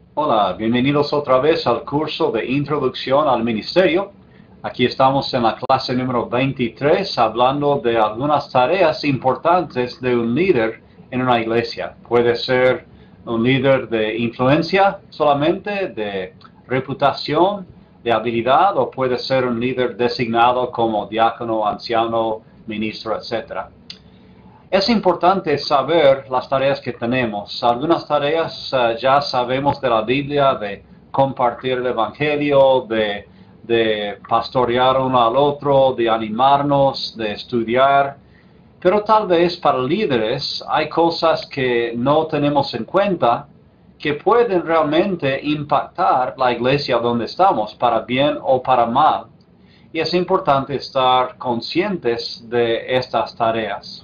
Hola, bienvenidos otra vez al curso de Introducción al Ministerio. Aquí estamos en la clase número 23 hablando de algunas tareas importantes de un líder en una iglesia. Puede ser un líder de influencia solamente, de reputación, de habilidad, o puede ser un líder designado como diácono, anciano, ministro, etc. Es importante saber las tareas que tenemos. Algunas tareas ya sabemos de la Biblia, de compartir el Evangelio, de pastorear uno al otro, de animarnos, de estudiar. Pero tal vez para líderes hay cosas que no tenemos en cuenta que pueden realmente impactar la iglesia donde estamos, para bien o para mal. Y es importante estar conscientes de estas tareas.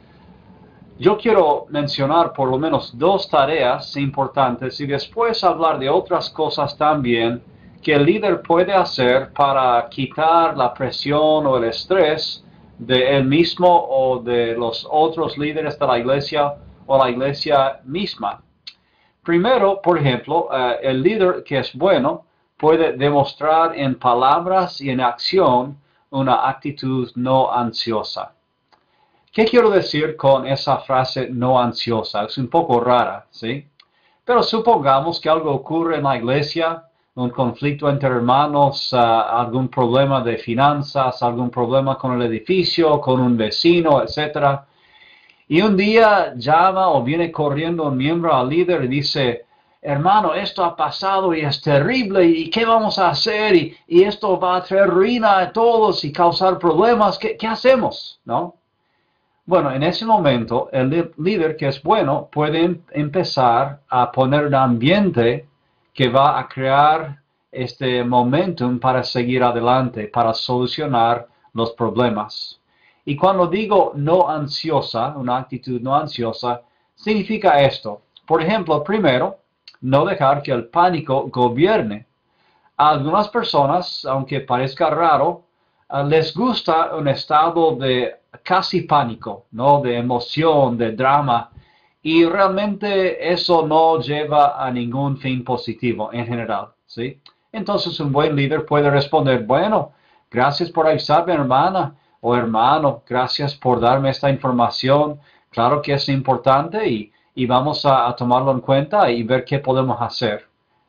Yo quiero mencionar por lo menos dos tareas importantes y después hablar de otras cosas también que el líder puede hacer para quitar la presión o el estrés de él mismo o de los otros líderes de la iglesia o la iglesia misma. Primero, por ejemplo, el líder que es bueno puede demostrar en palabras y en acción una actitud no ansiosa. ¿Qué quiero decir con esa frase no ansiosa? Es un poco rara, ¿sí? Pero supongamos que algo ocurre en la iglesia, un conflicto entre hermanos, algún problema de finanzas, algún problema con el edificio, con un vecino, etcétera. Y un día llama o viene corriendo un miembro al líder y dice, hermano, esto ha pasado y es terrible, ¿y qué vamos a hacer? Y esto va a traer ruina a todos y causar problemas. ¿Qué hacemos? ¿No? Bueno, en ese momento el líder que es bueno puede empezar a poner un ambiente que va a crear este momentum para seguir adelante, para solucionar los problemas. Y cuando digo no ansiosa, una actitud no ansiosa, significa esto. Por ejemplo, primero, no dejar que el pánico gobierne. A algunas personas, aunque parezca raro, les gusta un estado de casi pánico, ¿no? De emoción, de drama, y realmente eso no lleva a ningún fin positivo en general, ¿sí? Entonces un buen líder puede responder, bueno, gracias por avisarme, hermana o hermano, gracias por darme esta información, claro que es importante y vamos a tomarlo en cuenta y ver qué podemos hacer.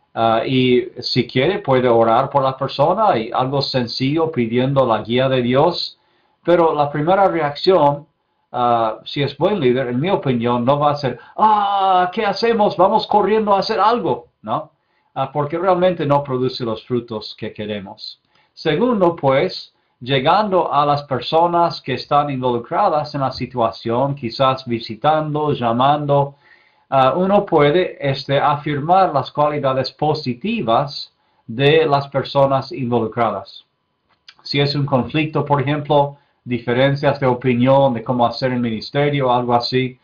Y si quiere puede orar por la persona y algo sencillo pidiendo la guía de Dios. Pero la primera reacción, si es buen líder, en mi opinión, no va a ser, ¿qué hacemos? Vamos corriendo a hacer algo, ¿no? Porque realmente no produce los frutos que queremos. Segundo, pues, llegando a las personas que están involucradas en la situación, quizás visitando, llamando, uno puede afirmar las cualidades positivas de las personas involucradas. Si es un conflicto, por ejemplo, diferencias de opinión de cómo hacer el ministerio, algo así,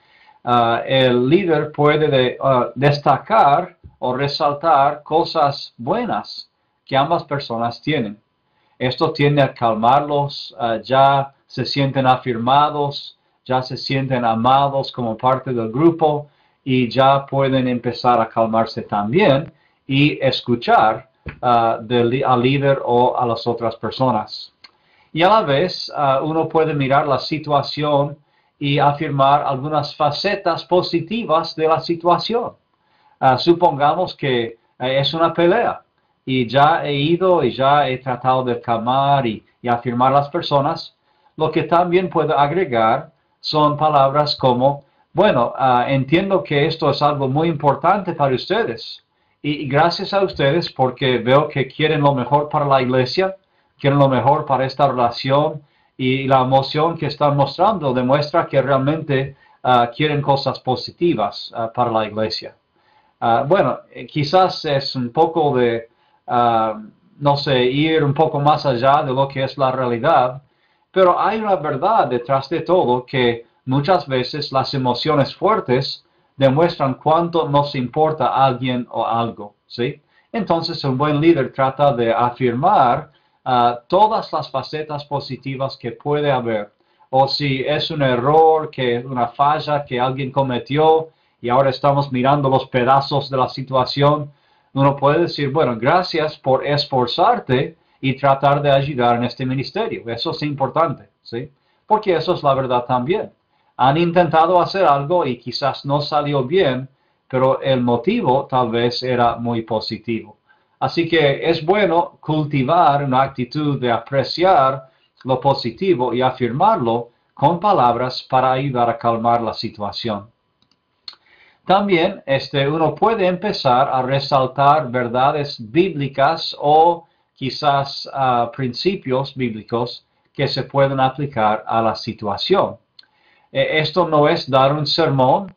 el líder puede destacar o resaltar cosas buenas que ambas personas tienen. Esto tiende a calmarlos, ya se sienten afirmados, ya se sienten amados como parte del grupo y ya pueden empezar a calmarse también y escuchar al líder o a las otras personas. Y a la vez uno puede mirar la situación y afirmar algunas facetas positivas de la situación. Supongamos que es una pelea y ya he ido y ya he tratado de calmar y afirmar a las personas. Lo que también puedo agregar son palabras como, bueno, entiendo que esto es algo muy importante para ustedes y gracias a ustedes porque veo que quieren lo mejor para la iglesia, quieren lo mejor para esta relación y la emoción que están mostrando demuestra que realmente quieren cosas positivas para la iglesia. Bueno, quizás es un poco de, no sé, ir un poco más allá de lo que es la realidad, pero hay una verdad detrás de todo que muchas veces las emociones fuertes demuestran cuánto nos importa a alguien o algo, ¿sí? Entonces un buen líder trata de afirmar todas las facetas positivas que puede haber. O si es un error, una falla que alguien cometió, y ahora estamos mirando los pedazos de la situación, Uno puede decir, bueno, gracias por esforzarte y tratar de ayudar en este ministerio. Eso es importante, ¿sí? Porque eso es la verdad también. Han intentado hacer algo y quizás no salió bien, pero el motivo tal vez era muy positivo. Así que es bueno cultivar una actitud de apreciar lo positivo y afirmarlo con palabras para ayudar a calmar la situación. También uno puede empezar a resaltar verdades bíblicas o quizás principios bíblicos que se pueden aplicar a la situación. Esto no es dar un sermón,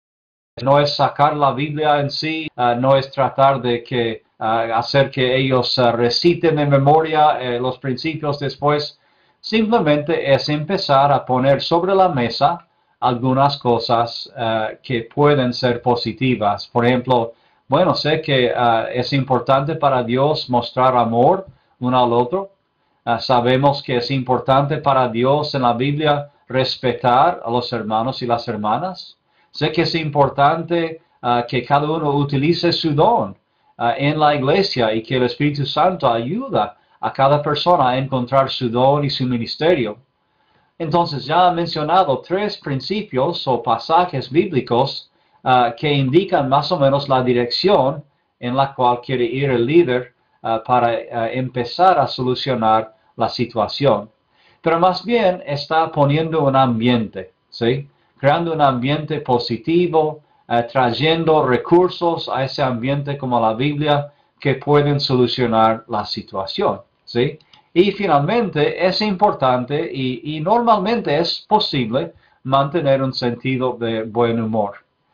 no es sacar la Biblia en sí, no es tratar de hacer que ellos reciten de memoria los principios después. Simplemente es empezar a poner sobre la mesa algunas cosas que pueden ser positivas. Por ejemplo, bueno, sé que es importante para Dios mostrar amor uno al otro. Sabemos que es importante para Dios en la Biblia respetar a los hermanos y las hermanas. Sé que es importante que cada uno utilice su don en la iglesia y que el Espíritu Santo ayuda a cada persona a encontrar su don y su ministerio. Entonces ya he mencionado 3 principios o pasajes bíblicos que indican más o menos la dirección en la cual quiere ir el líder para empezar a solucionar la situación. Pero más bien está poniendo un ambiente, ¿sí? Creando un ambiente positivo, trayendo recursos a ese ambiente como la Biblia que pueden solucionar la situación, ¿sí? Y finalmente es importante y normalmente es posible mantener un sentido de buen humor.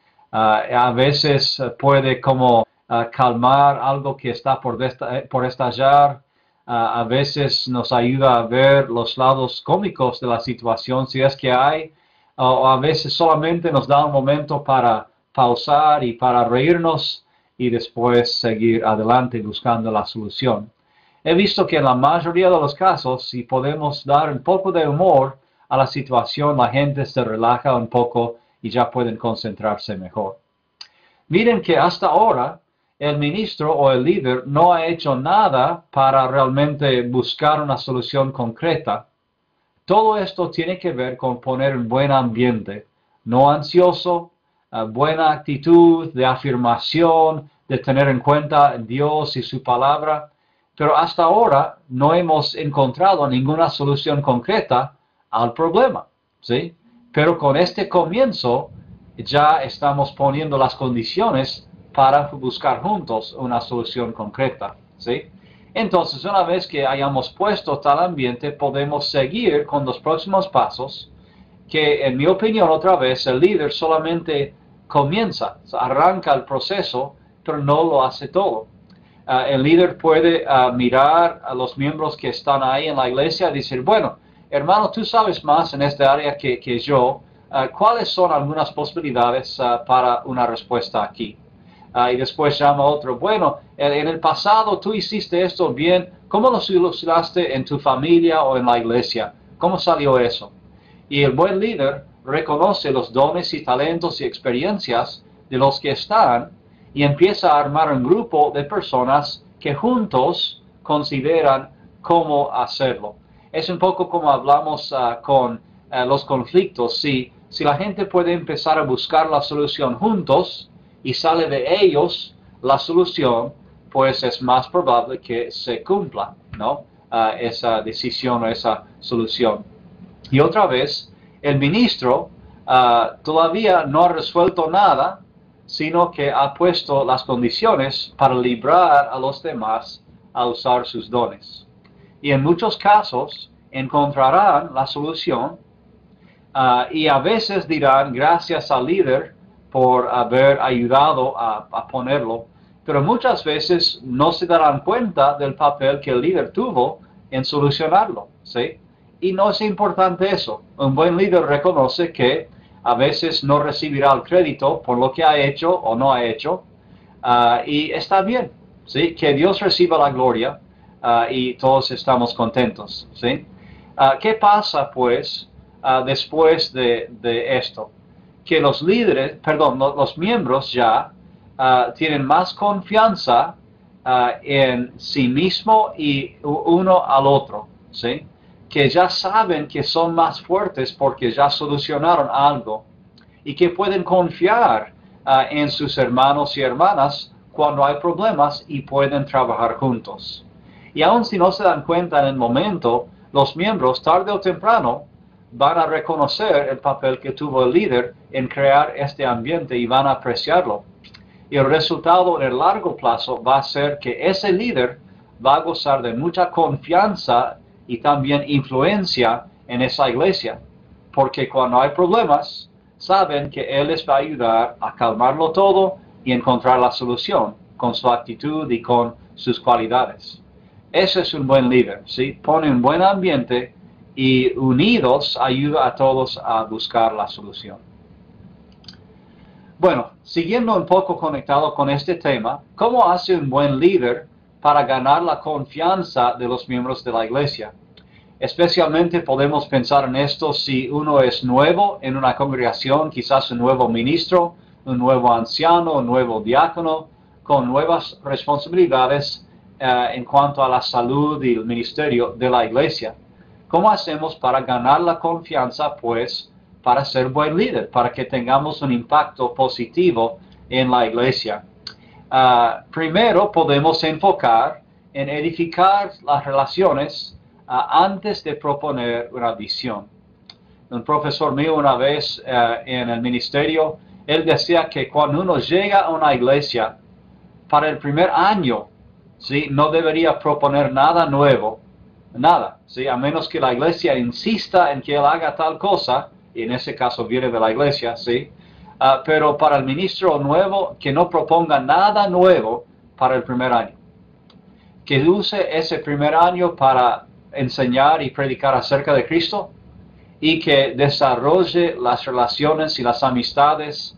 A veces puede como calmar algo que está por estallar. A veces nos ayuda a ver los lados cómicos de la situación, si es que hay, o a veces solamente nos da un momento para pausar y para reírnos y después seguir adelante buscando la solución. He visto que en la mayoría de los casos, si podemos dar un poco de humor a la situación, la gente se relaja un poco y ya pueden concentrarse mejor. Miren que hasta ahora el ministro o el líder no ha hecho nada para realmente buscar una solución concreta. Todo esto tiene que ver con poner un buen ambiente, no ansioso, buena actitud de afirmación, de tener en cuenta Dios y su palabra. Pero hasta ahora no hemos encontrado ninguna solución concreta al problema, ¿sí? Pero con este comienzo ya estamos poniendo las condiciones para buscar juntos una solución concreta, ¿sí? Entonces, una vez que hayamos puesto tal ambiente, podemos seguir con los próximos pasos, que en mi opinión, otra vez, el líder solamente comienza, arranca el proceso, pero no lo hace todo. El líder puede mirar a los miembros que están ahí en la iglesia y decir, bueno, hermano, tú sabes más en esta área que yo. ¿Cuáles son algunas posibilidades para una respuesta aquí? Y después llama a otro, bueno, en el pasado tú hiciste esto bien, ¿cómo lo solucionaste en tu familia o en la iglesia? ¿Cómo salió eso? Y el buen líder reconoce los dones y talentos y experiencias de los que están y empieza a armar un grupo de personas que juntos consideran cómo hacerlo. Es un poco como hablamos con los conflictos. Si la gente puede empezar a buscar la solución juntos y sale de ellos la solución, pues es más probable que se cumpla, ¿no? Esa decisión o esa solución. Y otra vez, el ministro todavía no ha resuelto nada, sino que ha puesto las condiciones para librar a los demás a usar sus dones. Y en muchos casos encontrarán la solución y a veces dirán gracias al líder por haber ayudado a ponerlo, pero muchas veces no se darán cuenta del papel que el líder tuvo en solucionarlo, ¿sí? Y no es importante eso. Un buen líder reconoce que a veces no recibirá el crédito por lo que ha hecho o no ha hecho, y está bien, ¿sí? Que Dios reciba la gloria y todos estamos contentos, ¿sí? ¿Qué pasa, pues, después de esto? Que los líderes, perdón, los miembros ya tienen más confianza en sí mismo y uno al otro, ¿sí? Que ya saben que son más fuertes porque ya solucionaron algo y que pueden confiar en sus hermanos y hermanas cuando hay problemas y pueden trabajar juntos. Y aun si no se dan cuenta en el momento, los miembros tarde o temprano van a reconocer el papel que tuvo el líder en crear este ambiente y van a apreciarlo. Y el resultado en el largo plazo va a ser que ese líder va a gozar de mucha confianza y también influencia en esa iglesia, porque cuando hay problemas, saben que él les va a ayudar a calmarlo todo y encontrar la solución con su actitud y con sus cualidades. Ese es un buen líder, ¿sí? Pone un buen ambiente y unidos ayuda a todos a buscar la solución. Bueno, siguiendo un poco conectado con este tema, ¿cómo hace un buen líder para ganar la confianza de los miembros de la iglesia? Especialmente podemos pensar en esto si uno es nuevo en una congregación, quizás un nuevo ministro, un nuevo anciano, un nuevo diácono, con nuevas responsabilidades en cuanto a la salud y el ministerio de la iglesia. ¿Cómo hacemos para ganar la confianza, pues, para ser buen líder, para que tengamos un impacto positivo en la iglesia? Primero podemos enfocar en edificar las relaciones antes de proponer una visión. Un profesor mío una vez en el ministerio, él decía que cuando uno llega a una iglesia, para el primer año, ¿sí?, no debería proponer nada nuevo, nada, ¿sí?, a menos que la iglesia insista en que él haga tal cosa, y en ese caso viene de la iglesia, ¿sí? Pero para el ministro nuevo, que no proponga nada nuevo para el primer año. Que use ese primer año para enseñar y predicar acerca de Cristo y que desarrolle las relaciones y las amistades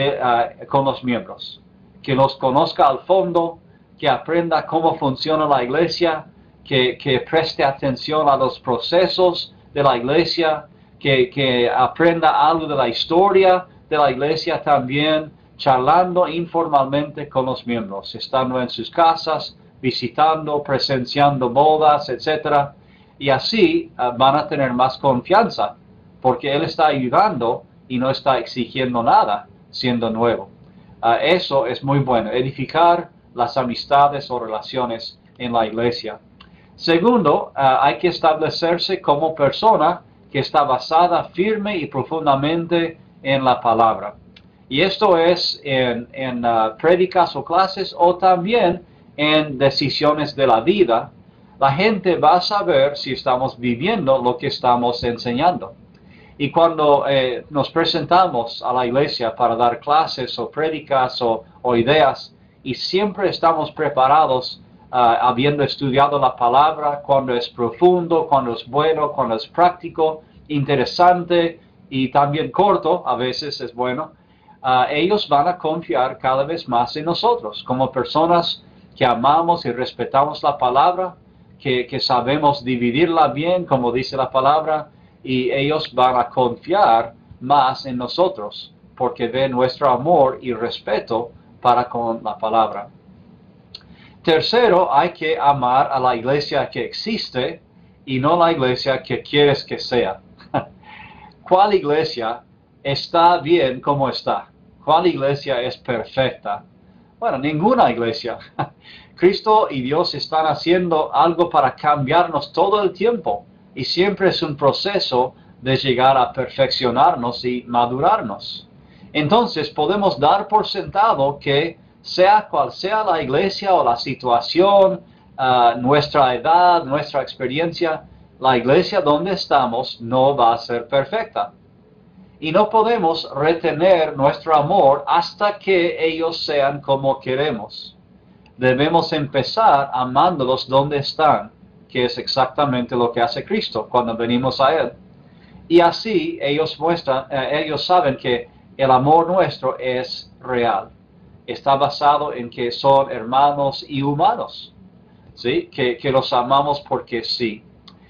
con los miembros. Que los conozca al fondo, que aprenda cómo funciona la iglesia, que preste atención a los procesos de la iglesia, que aprenda algo de la historia de la iglesia también, charlando informalmente con los miembros, estando en sus casas, visitando, presenciando bodas, etc. Y así van a tener más confianza, porque él está ayudando y no está exigiendo nada, siendo nuevo. Eso es muy bueno, edificar las amistades o relaciones en la iglesia. Segundo, hay que establecerse como persona que está basada firme y profundamente en la palabra. Y esto es en prédicas o clases o también en decisiones de la vida. La gente va a saber si estamos viviendo lo que estamos enseñando. Y cuando nos presentamos a la iglesia para dar clases o prédicas o ideas, y siempre estamos preparados habiendo estudiado la palabra, cuando es profundo, cuando es bueno, cuando es práctico, interesante y también corto, a veces es bueno, ellos van a confiar cada vez más en nosotros, como personas que amamos y respetamos la palabra, que sabemos dividirla bien, como dice la palabra, y ellos van a confiar más en nosotros, porque ven nuestro amor y respeto para con la palabra. Tercero, hay que amar a la iglesia que existe y no la iglesia que quieres que sea. ¿Cuál iglesia está bien como está? ¿Cuál iglesia es perfecta? Bueno, ninguna iglesia. Cristo y Dios están haciendo algo para cambiarnos todo el tiempo y siempre es un proceso de llegar a perfeccionarnos y madurarnos. Entonces podemos dar por sentado que sea cual sea la iglesia o la situación, nuestra edad, nuestra experiencia, la iglesia donde estamos no va a ser perfecta. Y no podemos retener nuestro amor hasta que ellos sean como queremos. Debemos empezar amándolos donde están, que es exactamente lo que hace Cristo cuando venimos a Él. Y así ellos saben que el amor nuestro es real. Está basado en que son hermanos y humanos, ¿sí? Que los amamos porque sí.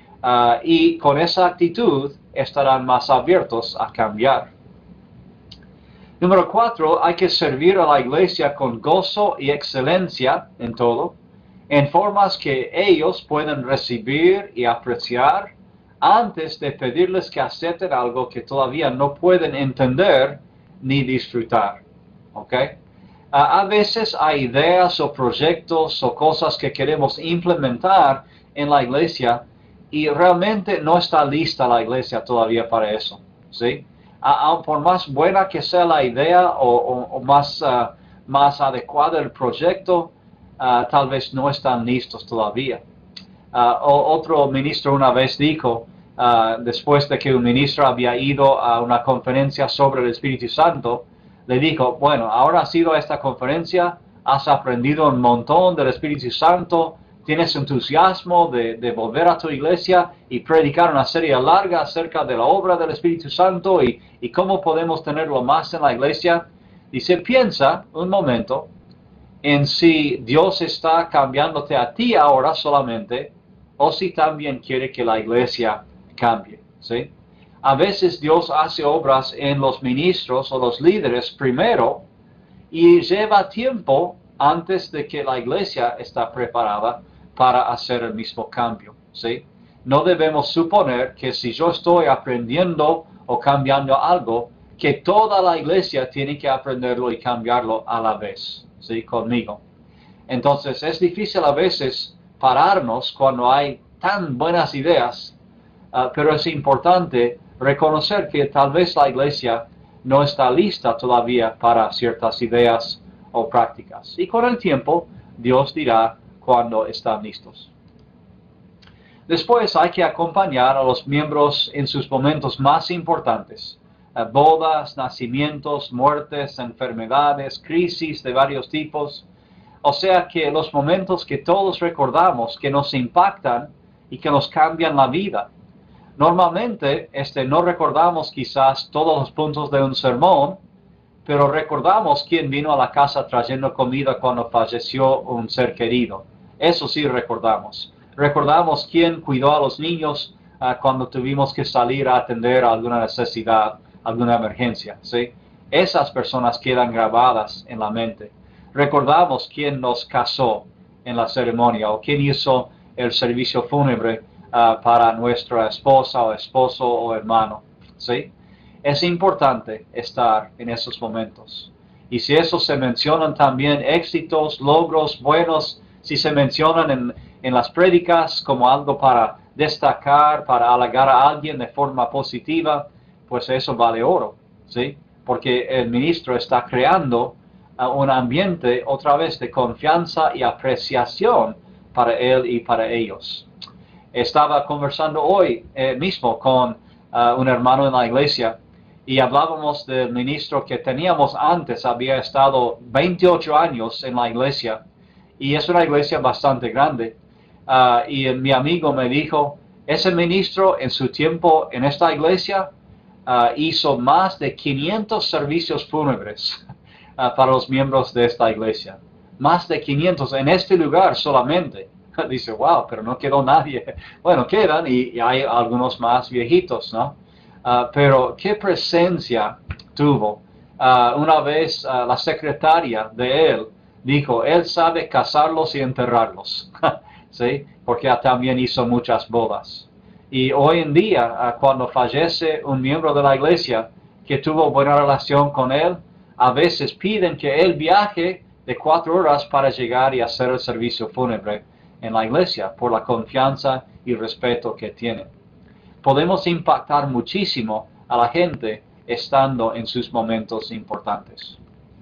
Y con esa actitud estarán más abiertos a cambiar. Número 4, hay que servir a la iglesia con gozo y excelencia en todo, en formas que ellos pueden recibir y apreciar antes de pedirles que acepten algo que todavía no pueden entender ni disfrutar. ¿Ok? A veces hay ideas o proyectos o cosas que queremos implementar en la iglesia y realmente no está lista la iglesia todavía para eso. ¿Sí? Por más buena que sea la idea o más adecuado el proyecto, tal vez no están listos todavía. Otro ministro una vez dijo, después de que un ministro había ido a una conferencia sobre el Espíritu Santo, le dijo, bueno, ahora has ido a esta conferencia, has aprendido un montón del Espíritu Santo, tienes entusiasmo de volver a tu iglesia y predicar una serie larga acerca de la obra del Espíritu Santo y cómo podemos tenerlo más en la iglesia. Dice, piensa un momento en si Dios está cambiándote a ti ahora solamente o si también quiere que la iglesia cambie, ¿sí? A veces Dios hace obras en los ministros o los líderes primero y lleva tiempo antes de que la iglesia está preparada para hacer el mismo cambio, ¿sí? No debemos suponer que si yo estoy aprendiendo o cambiando algo, que toda la iglesia tiene que aprenderlo y cambiarlo a la vez, ¿sí? Conmigo. Entonces es difícil a veces pararnos cuando hay tan buenas ideas, pero es importante reconocer que tal vez la iglesia no está lista todavía para ciertas ideas o prácticas. Y con el tiempo, Dios dirá cuando están listos. Después hay que acompañar a los miembros en sus momentos más importantes. Bodas, nacimientos, muertes, enfermedades, crisis de varios tipos. O sea que los momentos que todos recordamos, que nos impactan y que nos cambian la vida. Normalmente no recordamos quizás todos los puntos de un sermón, pero recordamos quién vino a la casa trayendo comida cuando falleció un ser querido. Eso sí recordamos. Recordamos quién cuidó a los niños cuando tuvimos que salir a atender alguna necesidad, alguna emergencia, ¿sí? Esas personas quedan grabadas en la mente. Recordamos quién nos casó en la ceremonia o quién hizo el servicio fúnebre para nuestra esposa o esposo o hermano, ¿sí? Es importante estar en esos momentos. Y si eso se mencionan también éxitos, logros buenos, si se mencionan en las prédicas como algo para destacar, para halagar a alguien de forma positiva, pues eso vale oro, ¿sí? Porque el ministro está creando un ambiente otra vez de confianza y apreciación para él y para ellos. Estaba conversando hoy mismo con un hermano en la iglesia y hablábamos del ministro que teníamos antes, había estado 28 años en la iglesia y es una iglesia bastante grande. Y mi amigo me dijo, ese ministro en su tiempo en esta iglesia hizo más de 500 servicios fúnebres para los miembros de esta iglesia. Más de 500 en este lugar solamente. Dice, wow, pero no quedó nadie. Bueno, quedan y hay algunos más viejitos, ¿no? Pero qué presencia tuvo. Una vez la secretaria de él dijo, él sabe casarlos y enterrarlos, ¿sí? Porque también hizo muchas bodas. Y hoy en día, cuando fallece un miembro de la iglesia que tuvo buena relación con él, a veces piden que él viaje de 4 horas para llegar y hacer el servicio fúnebre en la iglesia, por la confianza y respeto que tienen. Podemos impactar muchísimo a la gente estando en sus momentos importantes.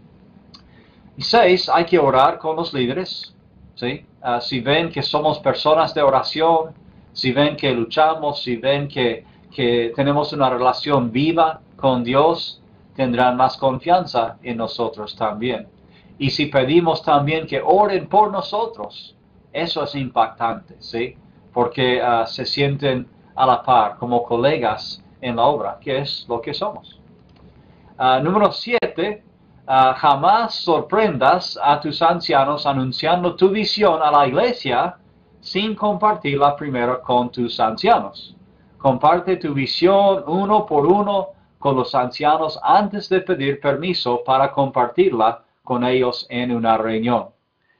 Y 6, hay que orar con los líderes, ¿sí? Si ven que somos personas de oración, si ven que luchamos, si ven que tenemos una relación viva con Dios, tendrán más confianza en nosotros también. Y si pedimos también que oren por nosotros, eso es impactante, ¿sí? Porque se sienten a la par como colegas en la obra, que es lo que somos. Número 7, jamás sorprendas a tus ancianos anunciando tu visión a la iglesia sin compartirla primero con tus ancianos. Comparte tu visión uno por uno con los ancianos antes de pedir permiso para compartirla con ellos en una reunión.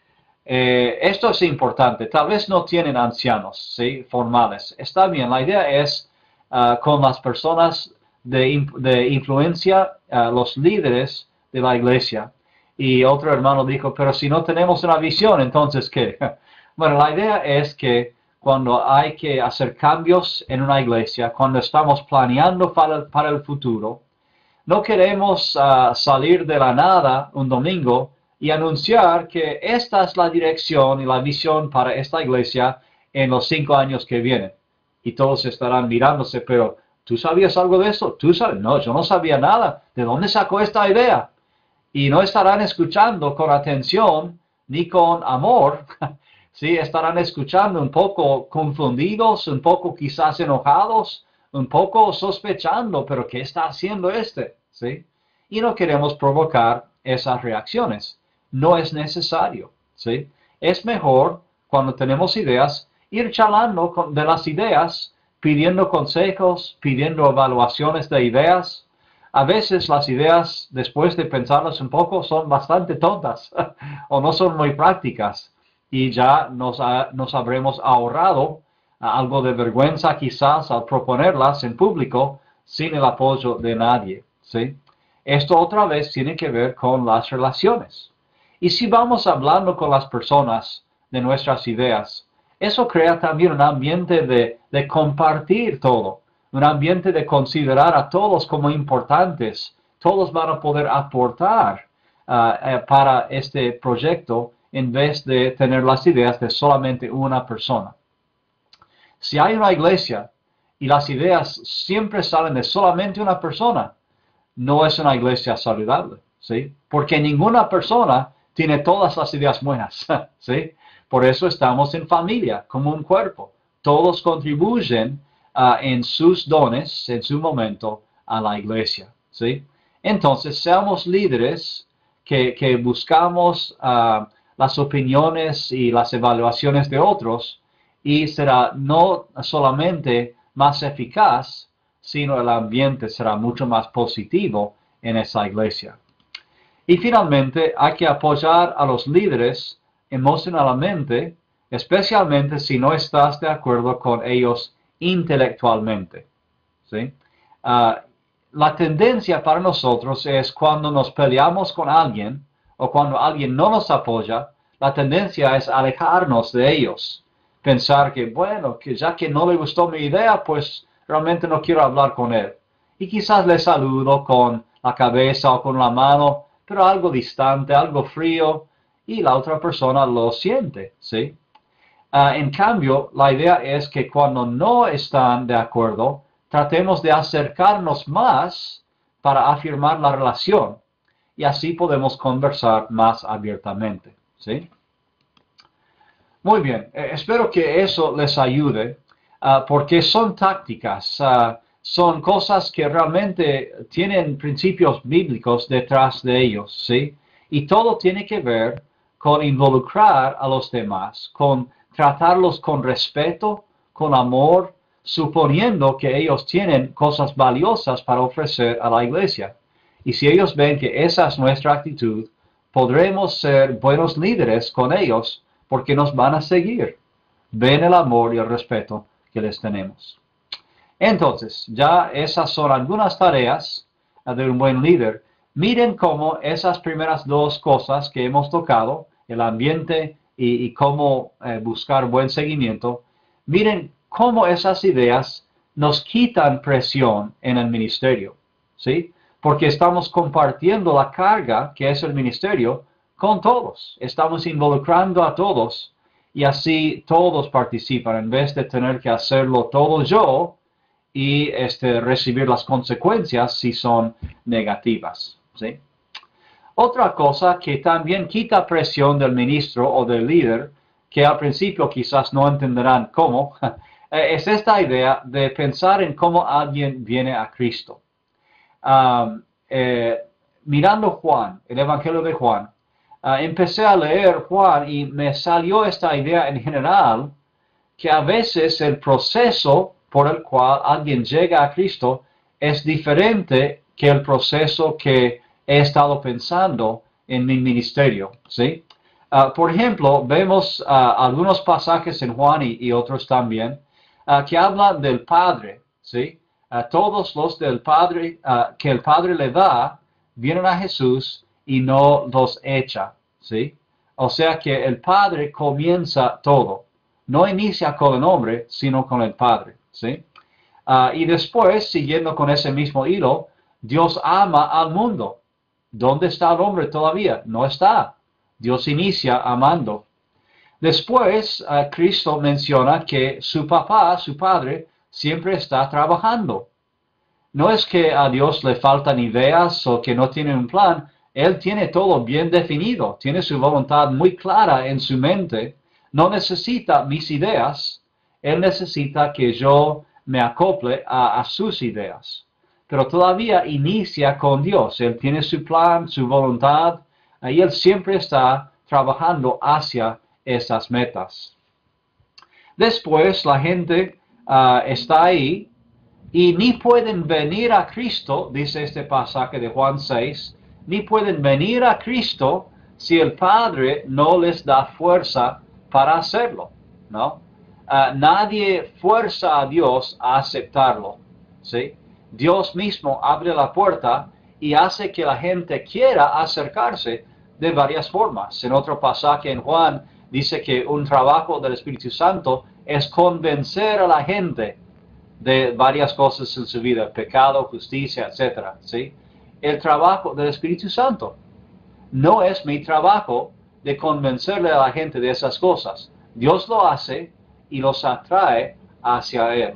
Esto es importante. Tal vez no tienen ancianos, ¿sí?, formales. Está bien. La idea es con las personas de influencia, los líderes de la iglesia. Y otro hermano dijo, pero si no tenemos una visión, entonces ¿qué? Bueno, la idea es que cuando hay que hacer cambios en una iglesia, cuando estamos planeando para el futuro, no queremos salir de la nada un domingo y anunciar que esta es la dirección y la visión para esta iglesia en los 5 años que vienen. Y todos estarán mirándose, pero ¿tú sabías algo de eso? ¿Tú sabes? No, yo no sabía nada. ¿De dónde sacó esta idea? Y no estarán escuchando con atención ni con amor. Sí, estarán escuchando un poco confundidos, un poco quizás enojados, un poco sospechando, pero ¿qué está haciendo este? ¿Sí? Y no queremos provocar esas reacciones. No es necesario. ¿Sí? Es mejor, cuando tenemos ideas, ir charlando de las ideas, pidiendo consejos, pidiendo evaluaciones de ideas. A veces las ideas, después de pensarlas un poco, son bastante tontas o no son muy prácticas. Y ya nos habremos ahorrado algo de vergüenza quizás al proponerlas en público sin el apoyo de nadie, ¿sí? Esto otra vez tiene que ver con las relaciones. Y si vamos hablando con las personas de nuestras ideas, eso crea también un ambiente de compartir todo, un ambiente de considerar a todos como importantes. Todos van a poder aportar para este proyecto en vez de tener las ideas de solamente una persona. Si hay una iglesia y las ideas siempre salen de solamente una persona, no es una iglesia saludable, ¿sí? Porque ninguna persona tiene todas las ideas buenas, ¿sí? Por eso estamos en familia, como un cuerpo. Todos contribuyen en sus dones, en su momento, a la iglesia, ¿sí? Entonces, seamos líderes que buscamos las opiniones y las evaluaciones de otros, y será no solamente más eficaz, sino el ambiente será mucho más positivo en esa iglesia. Y finalmente, hay que apoyar a los líderes emocionalmente, especialmente si no estás de acuerdo con ellos intelectualmente, ¿sí? La tendencia para nosotros es cuando nos peleamos con alguien o cuando alguien no nos apoya, la tendencia es alejarnos de ellos. Pensar que, bueno, que ya que no le gustó mi idea, pues realmente no quiero hablar con él. Y quizás le saludo con la cabeza o con la mano, pero algo distante, algo frío, y la otra persona lo siente, ¿sí? En cambio, la idea es que cuando no están de acuerdo, tratemos de acercarnos más para afirmar la relación. Y así podemos conversar más abiertamente, ¿sí? Muy bien, espero que eso les ayude, porque son tácticas, son cosas que realmente tienen principios bíblicos detrás de ellos, ¿sí? Y todo tiene que ver con involucrar a los demás, con tratarlos con respeto, con amor, suponiendo que ellos tienen cosas valiosas para ofrecer a la iglesia. Y si ellos ven que esa es nuestra actitud, podremos ser buenos líderes con ellos porque nos van a seguir. Ven el amor y el respeto que les tenemos. Entonces, ya esas son algunas tareas de un buen líder. Miren cómo esas primeras dos cosas que hemos tocado, el ambiente y cómo buscar buen seguimiento, miren cómo esas ideas nos quitan presión en el ministerio, ¿sí? Porque estamos compartiendo la carga que es el ministerio con todos. Estamos involucrando a todos y así todos participan en vez de tener que hacerlo todo yo y recibir las consecuencias si son negativas, ¿sí? Otra cosa que también quita presión del ministro o del líder, que al principio quizás no entenderán cómo, es esta idea de pensar en cómo alguien viene a Cristo. Mirando Juan, el Evangelio de Juan, empecé a leer Juan y me salió esta idea en general, que a veces el proceso por el cual alguien llega a Cristo es diferente que el proceso que he estado pensando en mi ministerio, ¿sí? Por ejemplo, vemos algunos pasajes en Juan y otros también que hablan del Padre, ¿sí? Todos los del Padre que el Padre le da vienen a Jesús y no los echa, ¿sí? O sea que el Padre comienza todo. No inicia con el hombre, sino con el Padre, ¿sí? Y después, siguiendo con ese mismo hilo, Dios ama al mundo. ¿Dónde está el hombre todavía? No está. Dios inicia amando. Después, Cristo menciona que su papá, su padre, siempre está trabajando. No es que a Dios le faltan ideas o que no tiene un plan. Él tiene todo bien definido, tiene su voluntad muy clara en su mente. No necesita mis ideas. Él necesita que yo me acople a sus ideas. Pero todavía inicia con Dios. Él tiene su plan, su voluntad, y Él siempre está trabajando hacia esas metas. Después la gente está ahí y ni pueden venir a Cristo, dice este pasaje de Juan 6, ni pueden venir a Cristo si el Padre no les da fuerza para hacerlo, ¿no? Nadie fuerza a Dios a aceptarlo, ¿sí? Dios mismo abre la puerta y hace que la gente quiera acercarse de varias formas. En otro pasaje en Juan dice que un trabajo del Espíritu Santo es convencer a la gente de varias cosas en su vida, pecado, justicia, etc. ¿Sí? El trabajo del Espíritu Santo no es mi trabajo de convencerle a la gente de esas cosas. Dios lo hace y los atrae hacia Él.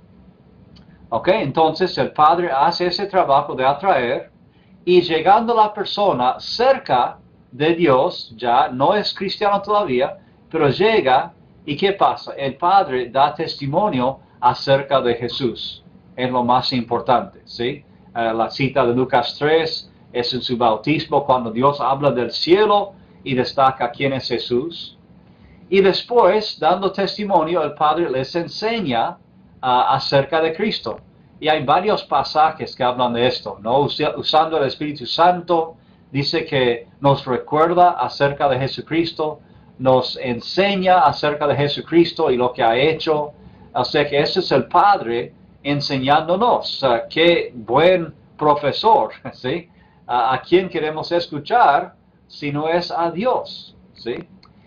¿Ok? Entonces el Padre hace ese trabajo de atraer y llegando la persona cerca de Dios, ya no es cristiano todavía, pero llega y ¿qué pasa? El Padre da testimonio acerca de Jesús. Es lo más importante, ¿sí? La cita de Lucas 3 es en su bautismo cuando Dios habla del cielo y destaca quién es Jesús. Y después, dando testimonio, el Padre les enseña acerca de Cristo. Y hay varios pasajes que hablan de esto, ¿no? Usando el Espíritu Santo, dice que nos recuerda acerca de Jesucristo, nos enseña acerca de Jesucristo y lo que ha hecho. O sea que ese es el Padre enseñándonos. Qué buen profesor, ¿sí? ¿A quién queremos escuchar si no es a Dios? ¿Sí?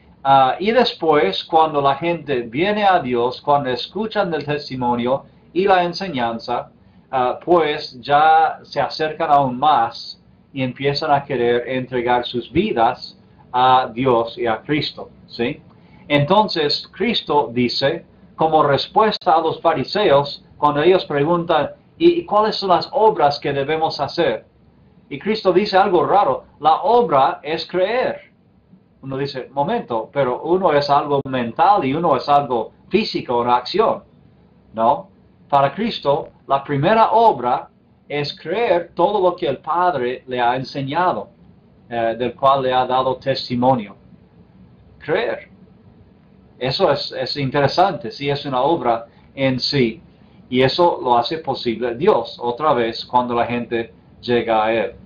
Y después, cuando la gente viene a Dios, cuando escuchan el testimonio y la enseñanza, pues ya se acercan aún más y empiezan a querer entregar sus vidas a Dios y a Cristo, ¿sí? Entonces, Cristo dice, como respuesta a los fariseos, cuando ellos preguntan, ¿y cuáles son las obras que debemos hacer? Y Cristo dice algo raro, la obra es creer. Uno dice, momento, pero uno es algo mental y uno es algo físico, una acción, ¿no? Para Cristo, la primera obra es creer todo lo que el Padre le ha enseñado, del cual le ha dado testimonio. Creer. Eso es interesante, sí, es una obra en sí. Y eso lo hace posible Dios, otra vez, cuando la gente llega a Él.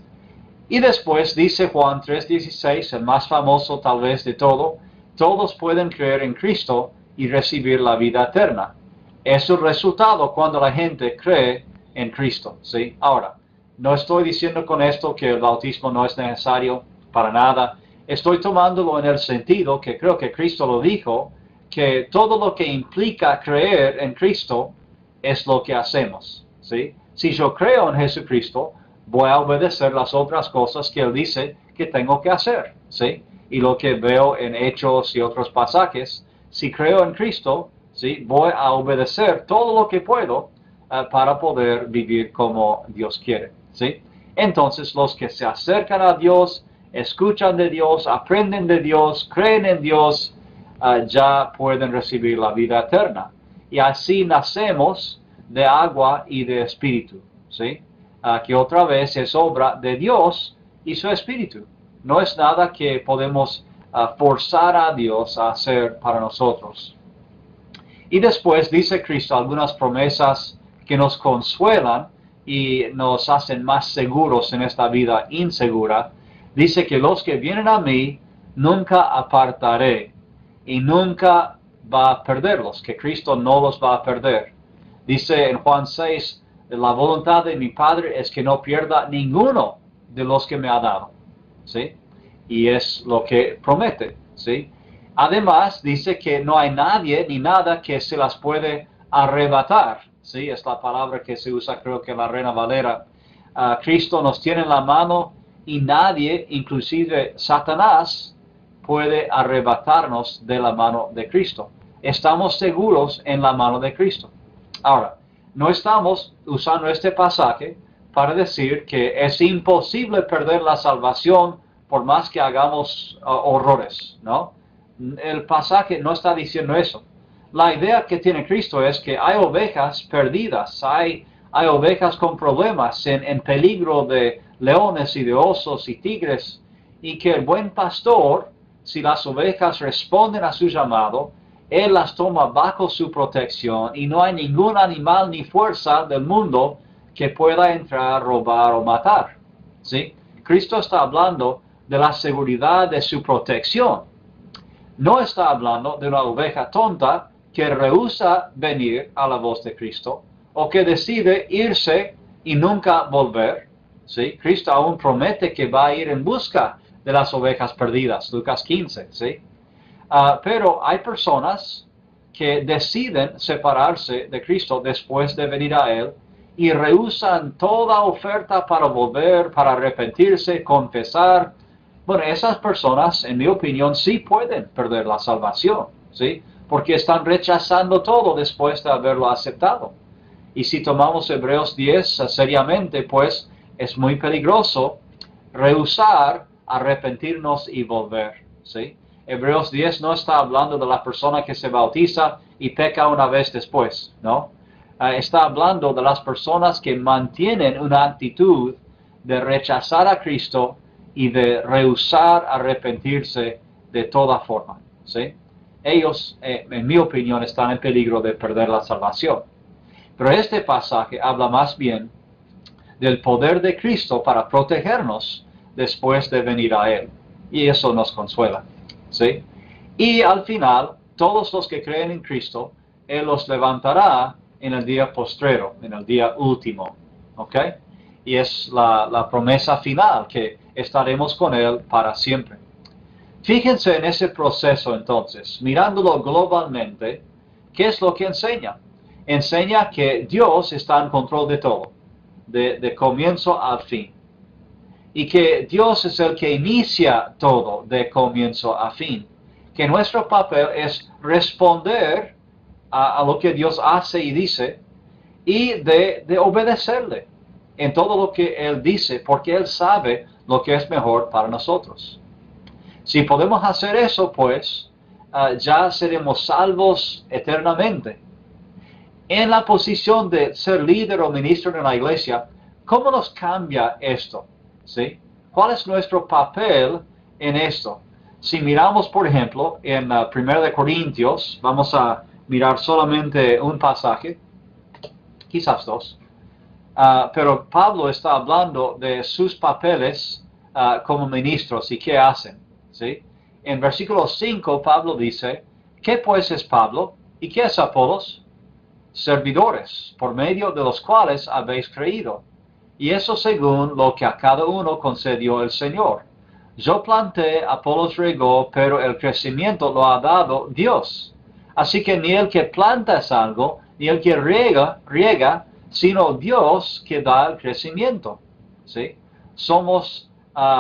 Y después dice Juan 3:16, el más famoso tal vez de todo, todos pueden creer en Cristo y recibir la vida eterna. Es el resultado cuando la gente cree en Cristo, ¿sí? Ahora, no estoy diciendo con esto que el bautismo no es necesario para nada. Estoy tomándolo en el sentido que creo que Cristo lo dijo, que todo lo que implica creer en Cristo es lo que hacemos, ¿sí? Si yo creo en Jesucristo, voy a obedecer las otras cosas que Él dice que tengo que hacer, ¿sí? Y lo que veo en Hechos y otros pasajes, si creo en Cristo, ¿sí? Voy a obedecer todo lo que puedo para poder vivir como Dios quiere, ¿sí? Entonces, los que se acercan a Dios, escuchan de Dios, aprenden de Dios, creen en Dios, ya pueden recibir la vida eterna. Y así nacemos de agua y de espíritu, ¿sí? Que otra vez es obra de Dios y su espíritu. No es nada que podemos forzar a Dios a hacer para nosotros. Y después dice Cristo algunas promesas que nos consuelan y nos hacen más seguros en esta vida insegura, dice que los que vienen a mí nunca apartaré y nunca va a perderlos, que Cristo no los va a perder. Dice en Juan 6, la voluntad de mi Padre es que no pierda ninguno de los que me ha dado, ¿sí? Y es lo que promete, ¿sí? Además, dice que no hay nadie ni nada que se las puede arrebatar, ¿sí? Es la palabra que se usa, creo que en la Reina Valera. Cristo nos tiene en la mano y nadie, inclusive Satanás, puede arrebatarnos de la mano de Cristo. Estamos seguros en la mano de Cristo. Ahora, no estamos usando este pasaje para decir que es imposible perder la salvación por más que hagamos horrores, ¿no? El pasaje no está diciendo eso. La idea que tiene Cristo es que hay ovejas perdidas, hay ovejas con problemas, en peligro de leones y de osos y tigres, y que el buen pastor, si las ovejas responden a su llamado, él las toma bajo su protección y no hay ningún animal ni fuerza del mundo que pueda entrar, robar o matar, ¿sí? Cristo está hablando de la seguridad de su protección. No está hablando de una oveja tonta que rehúsa venir a la voz de Cristo o que decide irse y nunca volver, ¿sí? Cristo aún promete que va a ir en busca de las ovejas perdidas, Lucas 15, ¿sí? Pero hay personas que deciden separarse de Cristo después de venir a Él y rehusan toda oferta para volver, para arrepentirse, confesar. Bueno, esas personas, en mi opinión, sí pueden perder la salvación, ¿sí? Porque están rechazando todo después de haberlo aceptado. Y si tomamos Hebreos 10 seriamente, pues es muy peligroso rehusar, arrepentirnos y volver, ¿sí? Hebreos 10 no está hablando de la persona que se bautiza y peca una vez después, ¿no? Está hablando de las personas que mantienen una actitud de rechazar a Cristo y de rehusar arrepentirse de toda forma, ¿sí? Ellos, en mi opinión, están en peligro de perder la salvación. Pero este pasaje habla más bien del poder de Cristo para protegernos después de venir a Él. Y eso nos consuela, ¿sí? Y al final, todos los que creen en Cristo, Él los levantará en el día postrero, en el día último, ¿ok? Y es la promesa final, que estaremos con Él para siempre. Fíjense en ese proceso entonces, mirándolo globalmente, ¿qué es lo que enseña? Enseña que Dios está en control de todo, de comienzo al fin. Y que Dios es el que inicia todo de comienzo a fin. Que nuestro papel es responder a lo que Dios hace y dice y de obedecerle en todo lo que Él dice, porque Él sabe lo que es mejor para nosotros. Si podemos hacer eso, pues ya seremos salvos eternamente. En la posición de ser líder o ministro en la iglesia, ¿cómo nos cambia esto? ¿Sí? ¿Cuál es nuestro papel en esto? Si miramos, por ejemplo, en 1 Corintios, vamos a mirar solamente un pasaje, quizás dos, pero Pablo está hablando de sus papeles como ministros y qué hacen, ¿sí? En versículo 5, Pablo dice, ¿qué pues es Pablo y qué es Apolos? Servidores, por medio de los cuales habéis creído, y eso según lo que a cada uno concedió el Señor. Yo planté, Apolos regó, pero el crecimiento lo ha dado Dios. Así que ni el que planta es algo, ni el que riega, sino Dios que da el crecimiento, ¿sí? Somos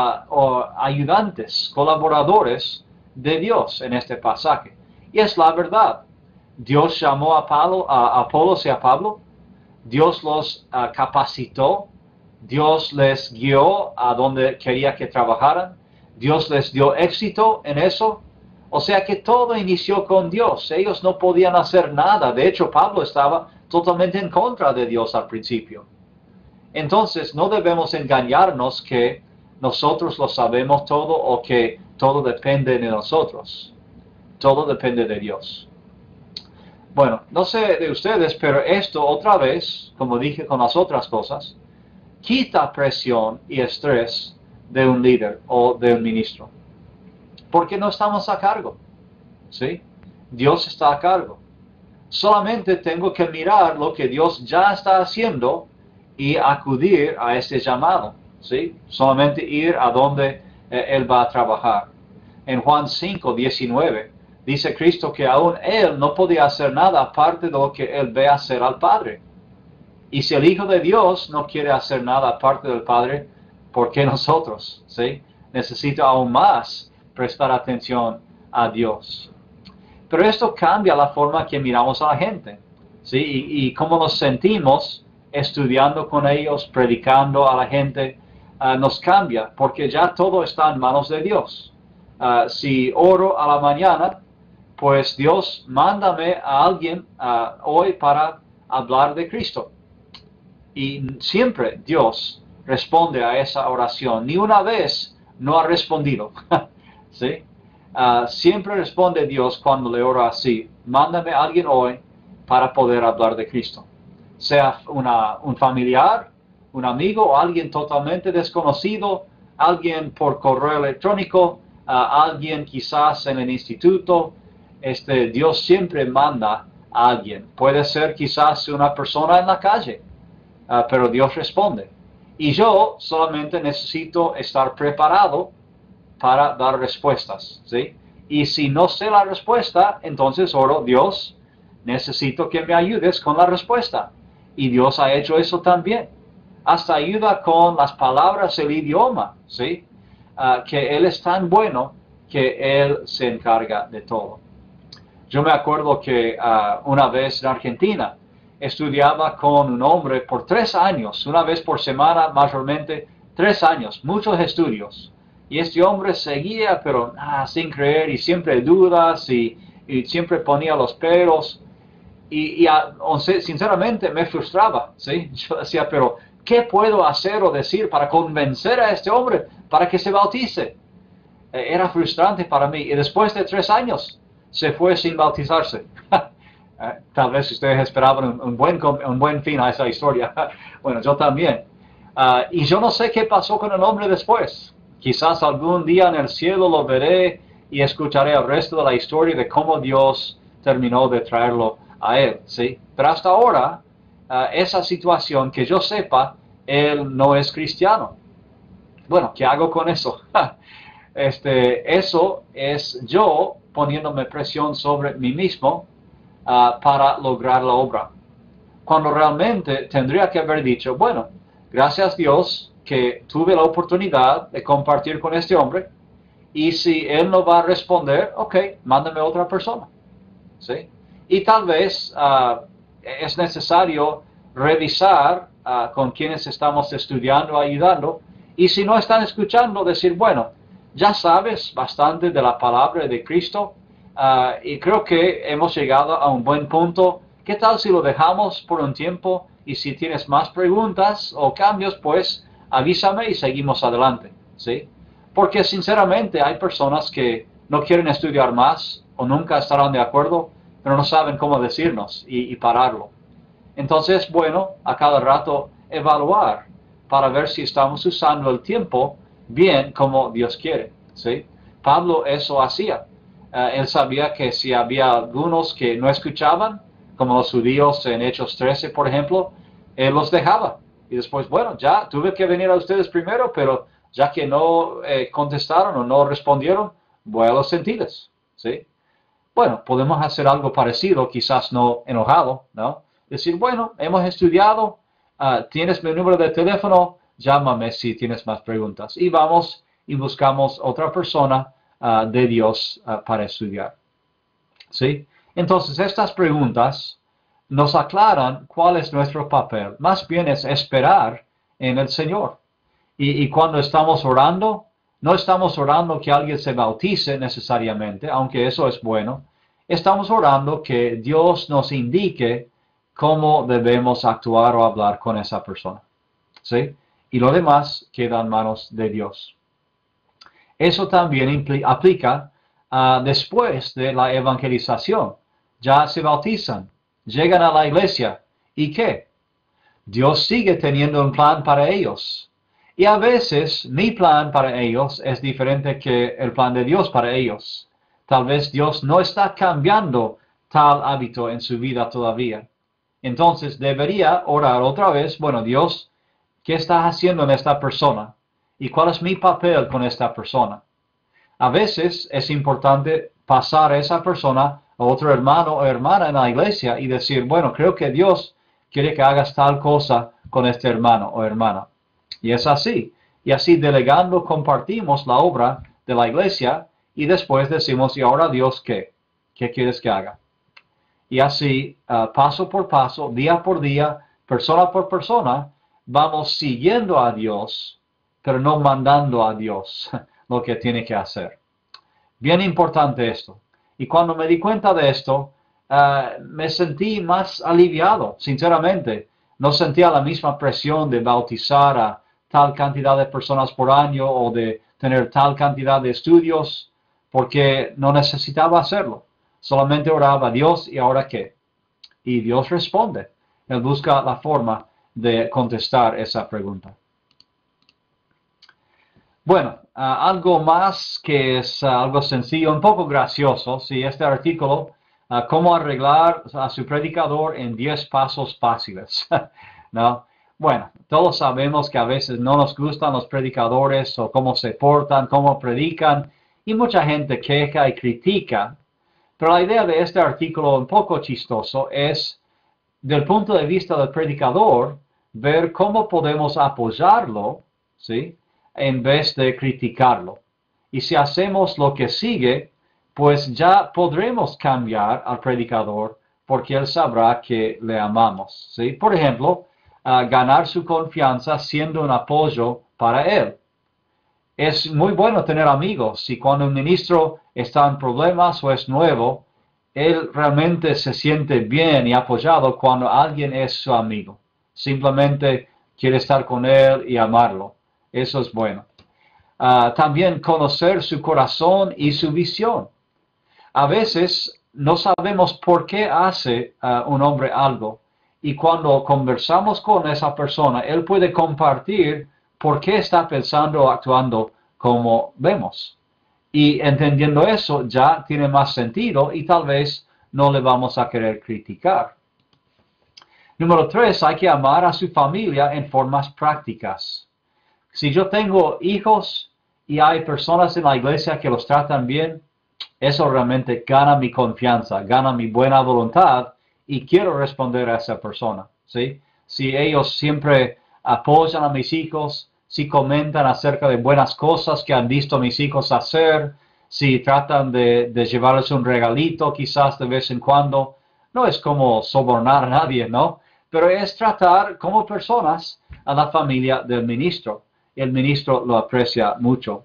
ayudantes, colaboradores de Dios en este pasaje. Y es la verdad. Dios llamó a Apolos y a Pablo, Dios los capacitó, Dios les guió a donde quería que trabajaran, Dios les dio éxito en eso. O sea que todo inició con Dios, ellos no podían hacer nada. De hecho, Pablo estaba totalmente en contra de Dios al principio. Entonces, no debemos engañarnos que nosotros lo sabemos todo o que todo depende de nosotros. Todo depende de Dios. Bueno, no sé de ustedes, pero esto otra vez, como dije con las otras cosas, quita presión y estrés de un líder o de un ministro. Porque no estamos a cargo, ¿sí? Dios está a cargo. Solamente tengo que mirar lo que Dios ya está haciendo y acudir a este llamado, ¿sí? Solamente ir a donde Él va a trabajar. En Juan 5:19 dice Cristo que aún Él no podía hacer nada aparte de lo que Él ve hacer al Padre. Y si el Hijo de Dios no quiere hacer nada aparte del Padre, ¿por qué nosotros? ¿Sí? Necesito aún más prestar atención a Dios. Pero esto cambia la forma que miramos a la gente, ¿sí? Y cómo nos sentimos estudiando con ellos, predicando a la gente, nos cambia, porque ya todo está en manos de Dios. Si oro a la mañana, pues Dios, mándame a alguien hoy para hablar de Cristo. Y siempre Dios responde a esa oración. Ni una vez no ha respondido. ¿Sí? Siempre responde Dios cuando le oro así. Mándame a alguien hoy para poder hablar de Cristo. Sea un familiar, un amigo o alguien totalmente desconocido, alguien por correo electrónico, alguien quizás en el instituto. Dios siempre manda a alguien. Puede ser quizás una persona en la calle. Pero Dios responde. Y yo solamente necesito estar preparado para dar respuestas, ¿sí? Y si no sé la respuesta, entonces oro, Dios, necesito que me ayudes con la respuesta. Y Dios ha hecho eso también. Hasta ayuda con las palabras, el idioma, ¿sí? Que Él es tan bueno que Él se encarga de todo. Yo me acuerdo que una vez en Argentina, estudiaba con un hombre por 3 años, una vez por semana, mayormente 3 años, muchos estudios. Y este hombre seguía, pero sin creer, y siempre dudas, y siempre ponía los peros. Y sinceramente me frustraba, ¿sí? Yo decía, pero ¿qué puedo hacer o decir para convencer a este hombre para que se bautice? Era frustrante para mí. Y después de 3 años, se fue sin bautizarse. Tal vez ustedes esperaban un buen fin a esa historia. Bueno, yo también. Y yo no sé qué pasó con el hombre después. Quizás algún día en el cielo lo veré y escucharé el resto de la historia de cómo Dios terminó de traerlo a él, ¿sí? Pero hasta ahora, esa situación, que yo sepa, él no es cristiano. Bueno, ¿qué hago con eso? Eso es yo poniéndome presión sobre mí mismo para lograr la obra. Cuando realmente tendría que haber dicho, bueno, gracias a Dios que tuve la oportunidad de compartir con este hombre, y si él no va a responder, ok, mándame a otra persona. ¿Sí? Y tal vez es necesario revisar con quienes estamos estudiando, ayudando, y si no están escuchando, decir, bueno, ya sabes bastante de la palabra de Cristo, y creo que hemos llegado a un buen punto. ¿Qué tal si lo dejamos por un tiempo? Y si tienes más preguntas o cambios, pues avísame y seguimos adelante, ¿sí? Porque sinceramente hay personas que no quieren estudiar más o nunca estarán de acuerdo, pero no saben cómo decirnos y pararlo. Entonces, bueno, a cada rato evaluar para ver si estamos usando el tiempo bien como Dios quiere, ¿sí? Pablo eso hacía. Él sabía que si había algunos que no escuchaban, como los judíos en Hechos 13, por ejemplo, él los dejaba. Y después, bueno, ya tuve que venir a ustedes primero, pero ya que no contestaron o no respondieron, voy a los gentiles, ¿sí? Bueno, podemos hacer algo parecido, quizás no enojado, ¿no? Decir, bueno, hemos estudiado, tienes mi número de teléfono, llámame si tienes más preguntas. Y vamos y buscamos otra persona de Dios para estudiar. ¿Sí? Entonces, estas preguntas nos aclaran cuál es nuestro papel. Más bien es esperar en el Señor. Y cuando estamos orando, no estamos orando que alguien se bautice necesariamente, aunque eso es bueno. Estamos orando que Dios nos indique cómo debemos actuar o hablar con esa persona. ¿Sí? Y lo demás queda en manos de Dios. Eso también aplica después de la evangelización. ya se bautizan, llegan a la iglesia. ¿Y qué? Dios sigue teniendo un plan para ellos. Y a veces mi plan para ellos es diferente que el plan de Dios para ellos. Tal vez Dios no está cambiando tal hábito en su vida todavía. Entonces debería orar otra vez, bueno, Dios, ¿qué estás haciendo en esta persona? ¿Y cuál es mi papel con esta persona? A veces es importante pasar a esa persona a otro hermano o hermana en la iglesia y decir, bueno, creo que Dios quiere que hagas tal cosa con este hermano o hermana. Y es así. Y así delegando compartimos la obra de la iglesia y después decimos, ¿y ahora Dios qué? ¿Qué quieres que haga? Y así, paso por paso, día por día, persona por persona, vamos siguiendo a Dios, pero no mandando a Dios lo que tiene que hacer. Bien importante esto. Y cuando me di cuenta de esto, me sentí más aliviado, sinceramente. No sentía la misma presión de bautizar a tal cantidad de personas por año o de tener tal cantidad de estudios, porque no necesitaba hacerlo. Solamente oraba a Dios, ¿y ahora qué? Y Dios responde. Él busca la forma de contestar esa pregunta. Bueno, algo más que es algo sencillo, un poco gracioso, sí, este artículo, cómo arreglar a su predicador en 10 pasos fáciles, ¿no? Bueno, todos sabemos que a veces no nos gustan los predicadores o cómo se portan, cómo predican, y mucha gente queja y critica. Pero la idea de este artículo un poco chistoso es, del punto de vista del predicador, ver cómo podemos apoyarlo, ¿sí?, en vez de criticarlo. Y si hacemos lo que sigue, pues ya podremos cambiar al predicador porque él sabrá que le amamos, ¿sí? Por ejemplo, ganar su confianza siendo un apoyo para él. Es muy bueno tener amigos y cuando un ministro está en problemas o es nuevo, él realmente se siente bien y apoyado cuando alguien es su amigo. Simplemente quiere estar con él y amarlo. Eso es bueno. También conocer su corazón y su visión. A veces no sabemos por qué hace un hombre algo. Y cuando conversamos con esa persona, él puede compartir por qué está pensando o actuando como vemos. Y entendiendo eso ya tiene más sentido y tal vez no le vamos a querer criticar. Número 3, hay que amar a su familia en formas prácticas. Si yo tengo hijos y hay personas en la iglesia que los tratan bien, eso realmente gana mi confianza, gana mi buena voluntad y quiero responder a esa persona, ¿sí? Si ellos siempre apoyan a mis hijos, si comentan acerca de buenas cosas que han visto a mis hijos hacer, si tratan de llevarles un regalito quizás de vez en cuando, no es como sobornar a nadie, ¿no? Pero es tratar como personas a la familia del ministro. El ministro lo aprecia mucho.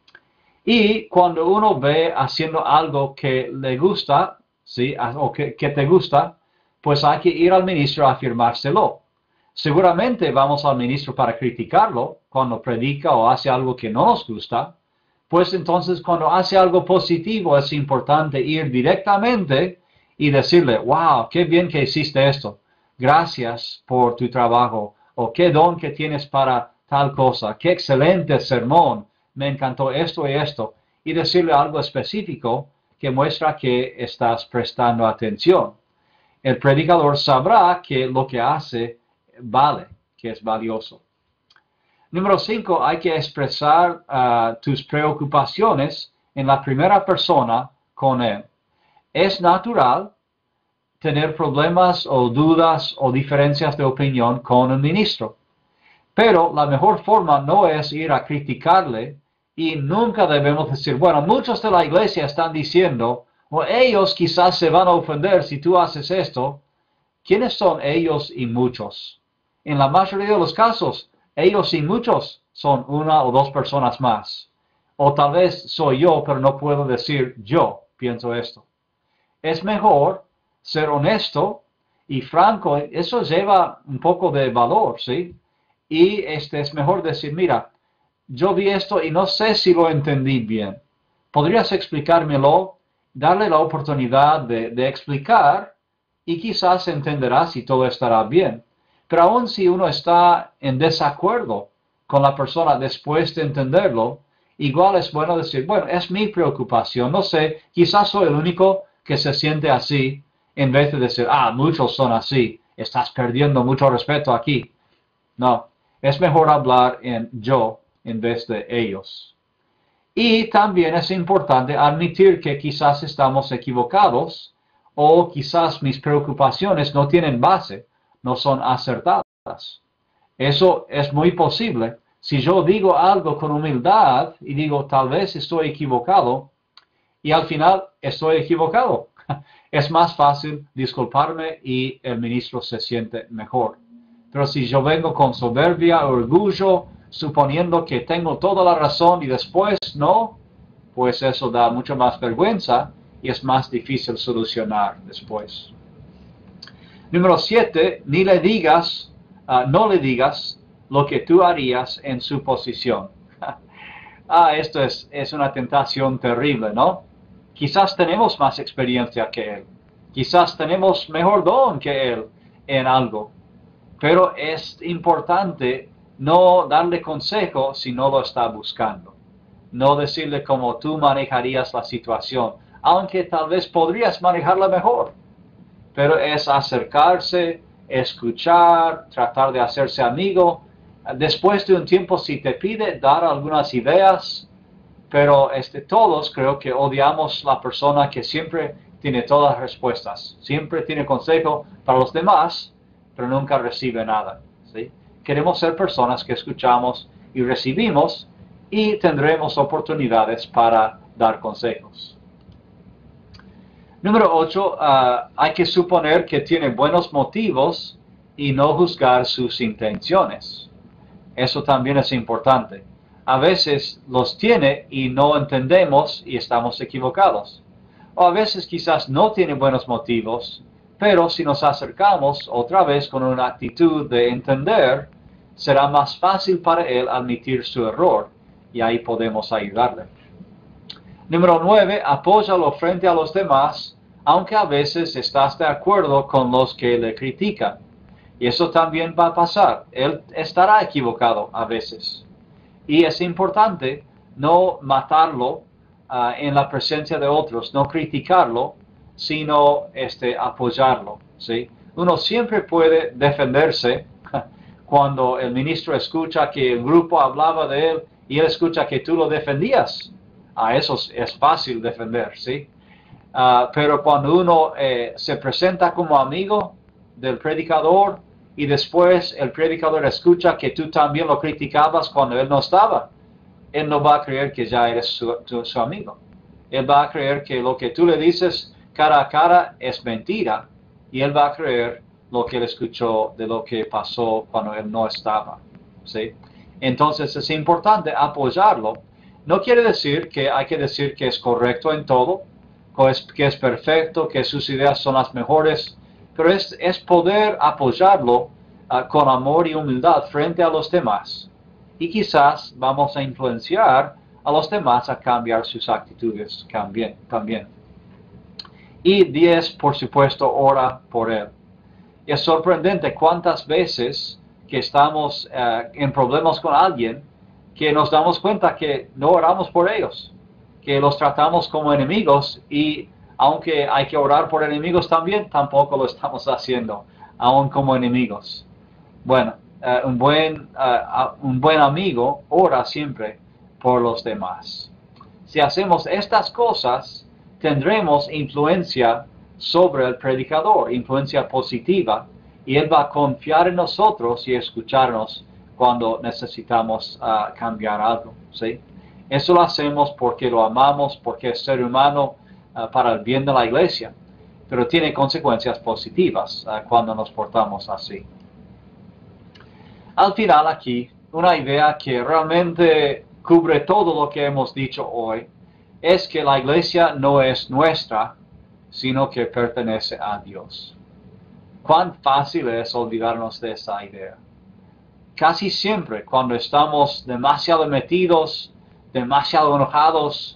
Y cuando uno ve haciendo algo que le gusta, ¿sí?, o que te gusta, pues hay que ir al ministro a afirmárselo. Seguramente vamos al ministro para criticarlo cuando predica o hace algo que no nos gusta. Pues entonces cuando hace algo positivo es importante ir directamente y decirle, wow, qué bien que hiciste esto. Gracias por tu trabajo. O qué don que tienes para tal cosa. Qué excelente sermón. Me encantó esto y esto. Y decirle algo específico que muestra que estás prestando atención. El predicador sabrá que lo que hace vale, que es valioso. Número 5, hay que expresar tus preocupaciones en la primera persona con él. Es natural tener problemas o dudas o diferencias de opinión con un ministro. Pero la mejor forma no es ir a criticarle y nunca debemos decir, bueno, muchos de la iglesia están diciendo, o ellos quizás se van a ofender si tú haces esto. ¿Quiénes son ellos y muchos? En la mayoría de los casos, ellos y muchos son una o dos personas más. O tal vez soy yo, pero no puedo decir yo pienso esto. Es mejor ser honesto y franco. Eso lleva un poco de valor, ¿sí? Y es mejor decir, mira, yo vi esto y no sé si lo entendí bien. ¿Podrías explicármelo? darle la oportunidad de explicar y quizás entenderá si todo estará bien. Pero aun si uno está en desacuerdo con la persona después de entenderlo, igual es bueno decir, bueno, es mi preocupación, no sé, quizás soy el único que se siente así, en vez de decir, muchos son así, estás perdiendo mucho respeto aquí. No, es mejor hablar en yo en vez de ellos. Y también es importante admitir que quizás estamos equivocados o quizás mis preocupaciones no tienen base, no son acertadas. Eso es muy posible. Si yo digo algo con humildad y digo tal vez estoy equivocado y al final estoy equivocado, es más fácil disculparme y el ministro se siente mejor. Pero si yo vengo con soberbia, orgullo, suponiendo que tengo toda la razón y después no, pues eso da mucho más vergüenza y es más difícil solucionar después. Número 7, no le digas lo que tú harías en su posición. Esto es una tentación terrible, ¿no? Quizás tenemos más experiencia que él. Quizás tenemos mejor don que él en algo. Pero es importante no darle consejo si no lo está buscando. No decirle cómo tú manejarías la situación, aunque tal vez podrías manejarla mejor. Pero es acercarse, escuchar, tratar de hacerse amigo. Después de un tiempo, si te pide, dar algunas ideas. Pero todos creo que odiamos la persona que siempre tiene todas las respuestas. Siempre tiene consejo para los demás, pero nunca recibe nada. ¿Sí? Queremos ser personas que escuchamos y recibimos y tendremos oportunidades para dar consejos. Número 8, hay que suponer que tiene buenos motivos y no juzgar sus intenciones. Eso también es importante. A veces los tiene y no entendemos y estamos equivocados. O a veces quizás no tiene buenos motivos, pero si nos acercamos otra vez con una actitud de entender, será más fácil para él admitir su error y ahí podemos ayudarle. Número 9, apóyalo frente a los demás, aunque a veces estás de acuerdo con los que le critican. Y eso también va a pasar. Él estará equivocado a veces. Y es importante no matarlo en la presencia de otros, no criticarlo, sino apoyarlo. ¿Sí? Uno siempre puede defenderse cuando el ministro escucha que el grupo hablaba de él y él escucha que tú lo defendías. Eso es fácil defender, ¿sí? Pero cuando uno se presenta como amigo del predicador y después el predicador escucha que tú también lo criticabas cuando él no estaba, él no va a creer que ya eres su amigo. Él va a creer que lo que tú le dices cara a cara es mentira y él va a creer lo que él escuchó de lo que pasó cuando él no estaba, ¿sí? Entonces es importante apoyarlo. No quiere decir que hay que decir que es correcto en todo, que es perfecto, que sus ideas son las mejores, pero es poder apoyarlo con amor y humildad frente a los demás. Y quizás vamos a influenciar a los demás a cambiar sus actitudes también. Y 10, por supuesto, ora por él. Es sorprendente cuántas veces que estamos en problemas con alguien que nos damos cuenta que no oramos por ellos, que los tratamos como enemigos y aunque hay que orar por enemigos también, tampoco lo estamos haciendo, aún como enemigos. Bueno, un buen amigo ora siempre por los demás. Si hacemos estas cosas, tendremos influencia sobre el predicador, influencia positiva, y él va a confiar en nosotros y escucharnos cuando necesitamos cambiar algo, ¿sí? Eso lo hacemos porque lo amamos, porque es ser humano para el bien de la iglesia, pero tiene consecuencias positivas cuando nos portamos así. Al final aquí, una idea que realmente cubre todo lo que hemos dicho hoy, es que la iglesia no es nuestra, sino que pertenece a Dios. Cuán fácil es olvidarnos de esa idea. Casi siempre cuando estamos demasiado metidos, demasiado enojados,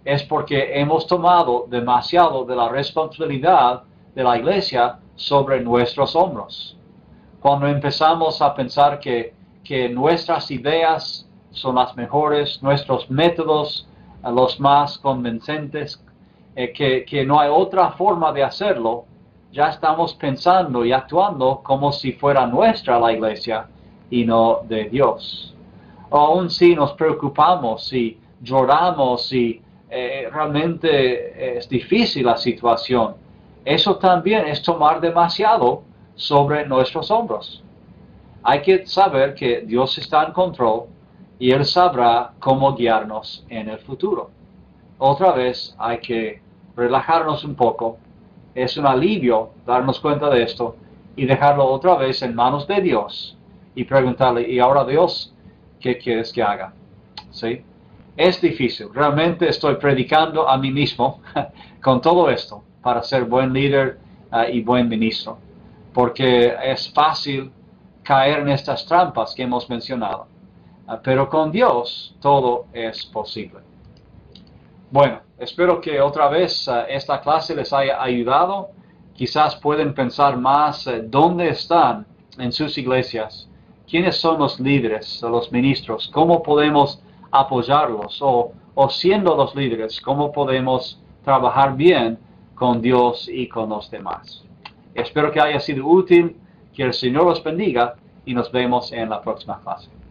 es porque hemos tomado demasiado de la responsabilidad de la iglesia sobre nuestros hombros. Cuando empezamos a pensar que nuestras ideas son las mejores, nuestros métodos los más convincentes, que no hay otra forma de hacerlo, ya estamos pensando y actuando como si fuera nuestra la iglesia y no de Dios. O aún si nos preocupamos y lloramos y realmente es difícil la situación, eso también es tomar demasiado sobre nuestros hombros. Hay que saber que Dios está en control y Él sabrá cómo guiarnos en el futuro. Otra vez hay que relajarnos un poco. Es un alivio darnos cuenta de esto y dejarlo otra vez en manos de Dios y preguntarle, ¿y ahora Dios, qué quieres que haga? ¿Sí? Es difícil. Realmente estoy predicando a mí mismo con todo esto para ser buen líder y buen ministro. Porque es fácil caer en estas trampas que hemos mencionado. Pero con Dios todo es posible. Bueno, espero que otra vez esta clase les haya ayudado. Quizás pueden pensar más dónde están en sus iglesias, quiénes son los líderes, los ministros, cómo podemos apoyarlos o siendo los líderes, cómo podemos trabajar bien con Dios y con los demás. Espero que haya sido útil, que el Señor los bendiga y nos vemos en la próxima clase.